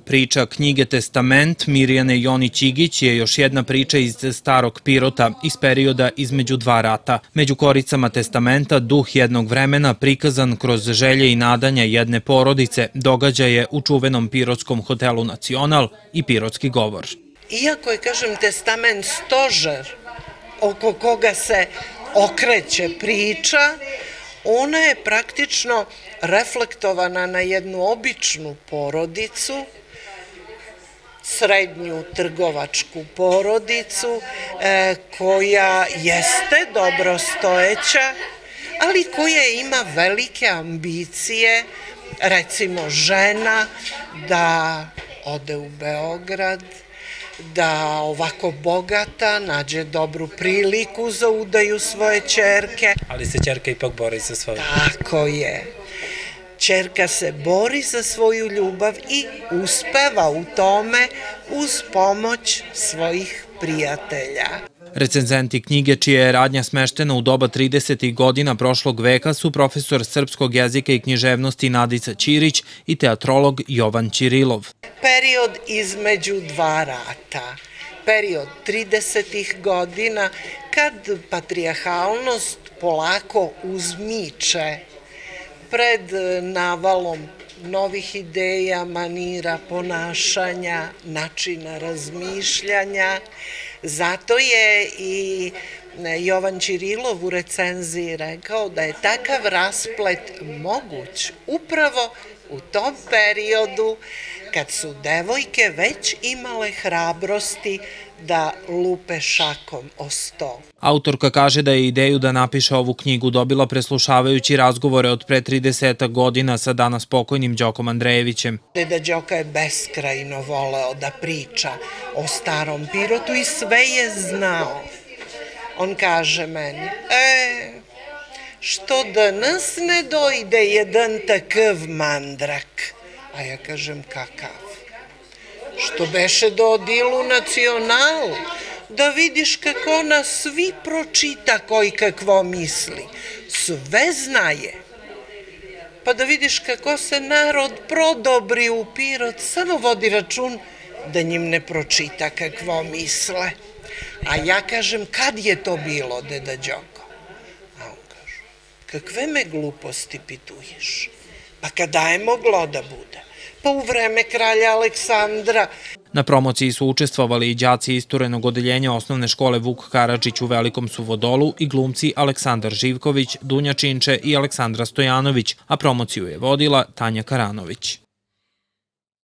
Priča knjige Testament Mirjane Jonić-Igić je još jedna priča iz Starog Pirota, iz perioda između dva rata. Među koricama testamenta duh jednog vremena prikazan kroz želje i nadanja jedne porodice, događaje u čuvenom pirotskom hotelu Nacional i pirotski govor. Iako je, kažem, testament stožer oko koga se okreće priča, ona je praktično reflektovana na jednu običnu porodicu, srednju trgovačku porodicu koja jeste dobrostojeća, ali koja ima velike ambicije, recimo žena da ode u Beograd, da ovako bogata nađe dobru priliku za udaju svoje ćerke. Ali se ćerka ipak bori za svoju. Tako je. Ćerka se bori za svoju ljubav i uspeva u tome uz pomoć svojih prijatelja. Recenzenti knjige, čija je radnja smeštena u doba 30. godina prošlog veka, su profesor srpskog jezika i književnosti Nadica Ćirić i teatrolog Jovan Ćirilov. Period između dva rata, period 30. godina, kad patrijarhalnost polako uzmiče pred navalom novih ideja, manira, ponašanja, načina razmišljanja. Zato je i Jovan Ćirilov u recenziji rekao da je takav rasplet moguć upravo u tom periodu kad su devojke već imale hrabrosti da lupe šakom o sto. Autorka kaže da je ideju da napiše ovu knjigu dobila preslušavajući razgovore od pre 30 godina sa danas pokojnim Đokom Andrejevićem. Deda Đoka je beskrajno voleo da priča o Starom Pirotu i sve je znao. On kaže meni, što danas ne dojde jedan takav mandrak? A ja kažem, kakav? Što beše do odilu Nacionalu, da vidiš kako nas svi pročita koji kakvo misli. Sve znaje. Pa da vidiš kako se narod prodobri u Pirot, samo vodi račun da njim ne pročita kakvo misle. A ja kažem, kad je to bilo, deda Đoko? A on kaže, kakve me gluposti pituješ? Pa kada je moglo da bude? Pa u vreme kralja Aleksandra. Na promociji su učestvovali i đaci isturenog odeljenja osnovne škole Vuk Karadžić u Velikom Suvodolu i glumci Aleksandar Živković, Dunja Činče i Aleksandra Stojanović, a promociju je vodila Tanja Karanović.